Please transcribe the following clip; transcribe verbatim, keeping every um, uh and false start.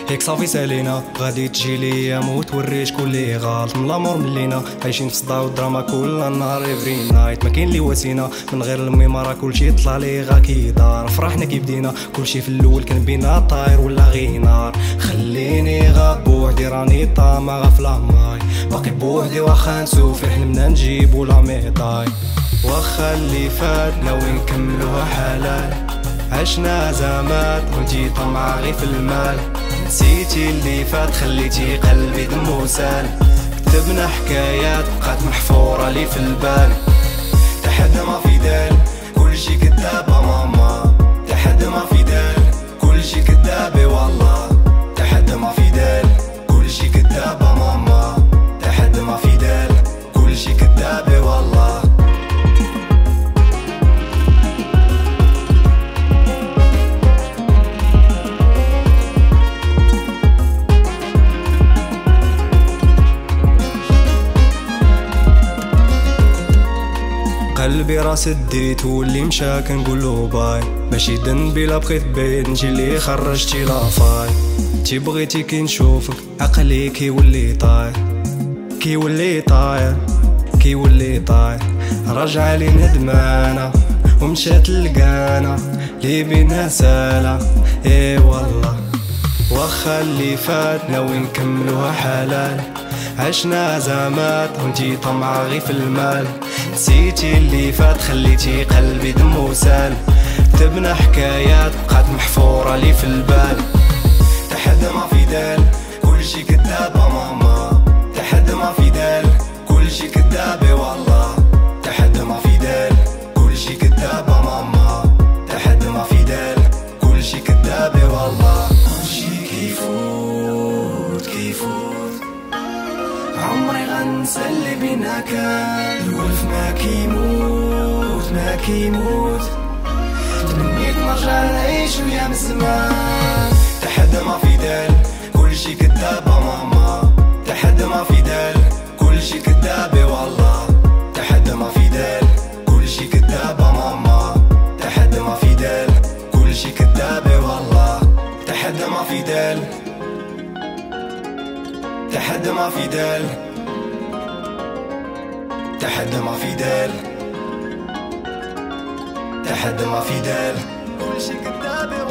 هيك صافي سالينا غادي تجي ليا موت وري شكون لي غلط من لامور ملينا عايشين في صداع والدراما كل نهار افري نايت ما كاين لي واسينا من غير الميمة راه كلشي طلع لي غا كي دار فرحنا كي بدينا كلشي في الاول كان بينا طاير ولا غي نار خليني غا بوحدي راني طامع غا في لاماي باقي بوحدي واخا نسوفي حلمنا نجيبو لا ميداي واخا اللي فات ناوي نكملوها حلال عشنا زمان وانتي طمعة غي في المال نسيتي اللي فات خليتي قلبي دمو سال كتبنا حكايات بقات محفورة لي في البال تحد ما في دال كلشي كدابة ماما تحد ما في دال كلشي كدابة والله تحد ما في دال كلشي كدابة ماما تحد ما في دال كلشي كدابة والله قلبي راس ديت واللي مشى كنقولو باي ماشي ذنبي لا بغيت بيت نجي اللي خرجتي لافاي تي بغيتي كي نشوفك عقلي كيولي طاير كيولي طاير كيولي طاير رجع لي ندمانة ومشات لقانا لي بينا سالة اي والله واخا اللي فات ناوي نكملوها حلال عشنا زمات وانتي طمعة غي في المال نسيتي اللي فات خليتي قلبي دمو سال كتبنا حكايات بقات محفورة لي في البال تحد ما في دال كلشي كدابة ماما تحد ما في دال كلشي كدابة والله تحد ما في دال كلشي كدابة ماما تحد ما في دال كلشي كدابة والله كلشي كيفوت كيفوت عمري غنسى اللي بينا كان الولف ما كيموت ما كيموت تمنيت نرجع نعيش ويا زمان تحد ما في دال كلشي كدابة ماما تحد ما في دال كلشي كدابة والله تحد ما في دال كلشي كدابة ماما تحد ما في دال كلشي كدابة والله تحد ما في دال تحد ما في دال تحد ما في دال تحد ما في دال كلشي كدابة